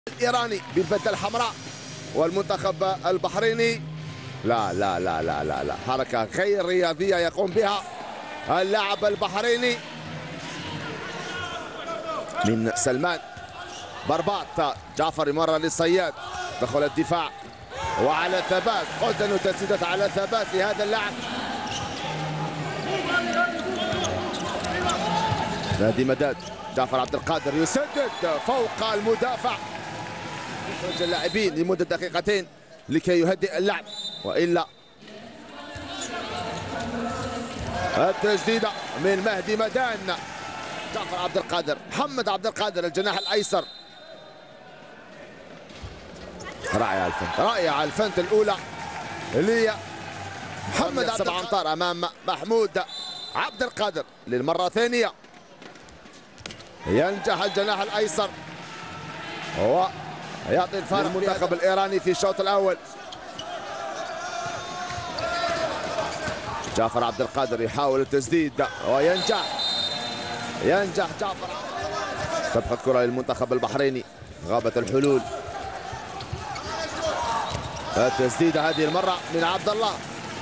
الإيراني بالبدة الحمراء والمنتخب البحريني. لا لا لا لا لا لا، حركة غير رياضية يقوم بها اللاعب البحريني من سلمان برباط. جعفر يمرر للصياد، دخل الدفاع وعلى ثبات. قلت انه تسديدات على ثبات لهذا اللاعب. نادي مداد، جعفر عبد القادر يسدد فوق المدافع. يخرج اللاعبين لمدة دقيقتين لكي يهدئ اللعب، وإلا التسديدة من مهدي مدان. جعفر عبد القادر، محمد عبد القادر الجناح الأيسر. رائعة الفنت، رائعة الفنت الأولى لمحمد عبد 7 أمتار أمام محمود عبد القادر للمرة الثانية. ينجح الجناح الأيسر ويعطي الفارق المنتخب الإيراني في الشوط الأول. جعفر عبد القادر يحاول التسديد وينجح جعفر. تبقى الكرة للمنتخب البحريني، غابت الحلول. التسديدة هذه المرة من عبد الله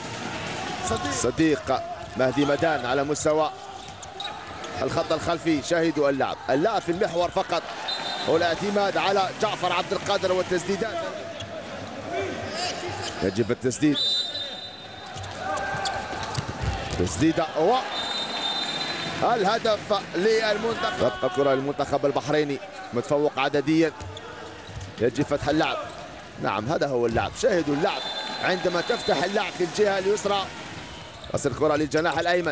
صديق مهدي مدان على مستوى الخط الخلفي. شاهدوا اللعب في المحور فقط، والاعتماد على جعفر عبد القادر والتسديدات. يجب التسديد، تسديدة والهدف للمنتخب. تبقى الكرة للمنتخب البحريني متفوق عدديا، يجب فتح اللعب. نعم هذا هو اللعب، شاهدوا اللعب عندما تفتح اللعب في الجهة اليسرى. تصل الكرة للجناح الأيمن،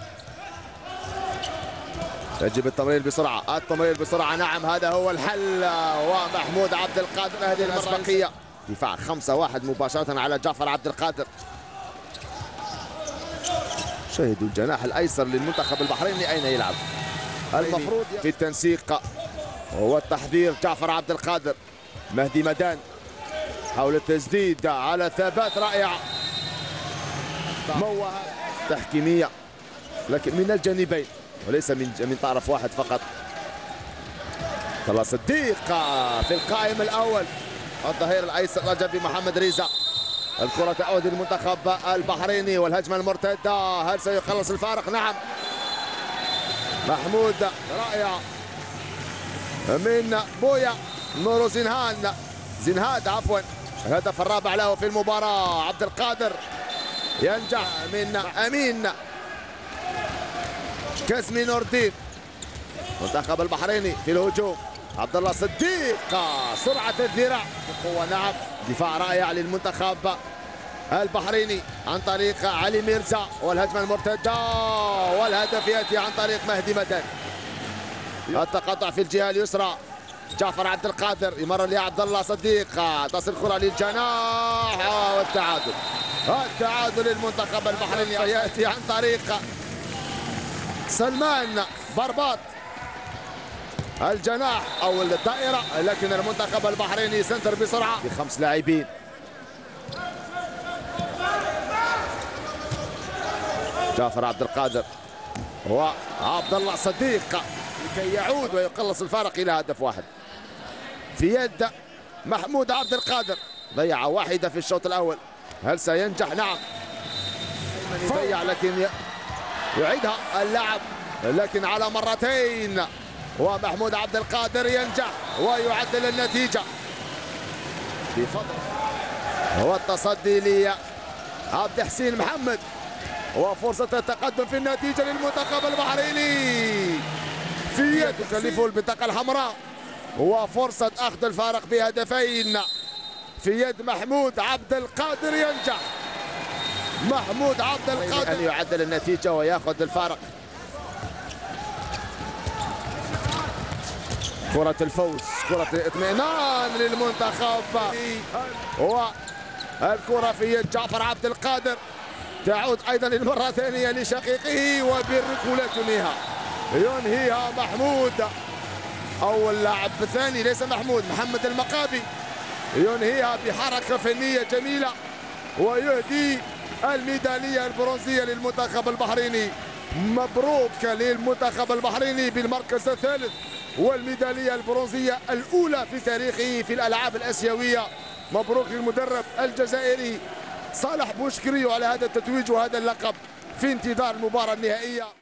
يجب التمرير بسرعة. نعم هذا هو الحل، ومحمود عبد القادر هذه الأسبقية. دفاع 5-1 مباشرة على جعفر عبد القادر. شاهدوا الجناح الأيسر للمنتخب البحريني أين يلعب. المفروض في التنسيق والتحضير. جعفر عبد القادر، مهدي مدان حول التسديد على ثبات رائعة. موهبة تحكيمية لكن من الجانبين وليس من طرف واحد فقط. طلال صديق في القائم الأول. الظهير الأيسر رجب محمد ريزا. الكرة تعود للمنتخب البحريني والهجمة المرتدة. هل سيخلص الفارق؟ نعم. محمود رائع من بويا نورو زنهاد عفوا. الهدف الرابع له في المباراة. عبد القادر ينجح من أمين كاسمي نور الدين. منتخب البحريني في الهجوم. عبد الله صديق، سرعة الذراع بقوة. نعم دفاع رائع للمنتخب البحريني عن طريق علي ميرزا، والهجمة المرتدة والهدف يأتي عن طريق مهدي مدان. التقطع في الجهة اليسرى. جعفر عبد القادر يمرر لعبد الله صديق، تصل الكرة للجناح والتعادل للمنتخب البحريني يأتي عن طريق سلمان برباط الجناح او الدائرة، لكن المنتخب البحريني سنتر بسرعة ب5 لاعبين. جعفر عبد القادر وعبد الله صديق لكي يعود ويقلص الفارق إلى هدف واحد في يد محمود عبد القادر. ضيع واحدة في الشوط الأول، هل سينجح؟ نعم يضيع لكن يعيدها اللاعب لكن على مرتين، ومحمود عبد القادر ينجح ويعدل النتيجة بفضل والتصدي لعبد حسين محمد، وفرصة التقدم في النتيجة للمنتخب البحريني في يد يكلفه البطاقة الحمراء، وفرصة أخذ الفارق بهدفين في يد محمود عبد القادر. ينجح محمود عبد القادر أن يعدل النتيجة ويأخذ الفارق. كرة الفوز، كرة الاطمئنان للمنتخب، والكرة في يد جعفر عبد القادر تعود أيضا للمرة الثانية لشقيقه، وبالركولة ينهيها محمود أو اللاعب الثاني ليس محمد المقابي، ينهيها بحركة فنية جميلة ويهدي الميدالية البرونزية للمنتخب البحريني. مبروك للمنتخب البحريني بالمركز الثالث والميدالية البرونزية الأولى في تاريخه في الألعاب الآسيوية. مبروك للمدرب الجزائري صالح بوشكري على هذا التتويج وهذا اللقب في انتظار المباراة النهائية.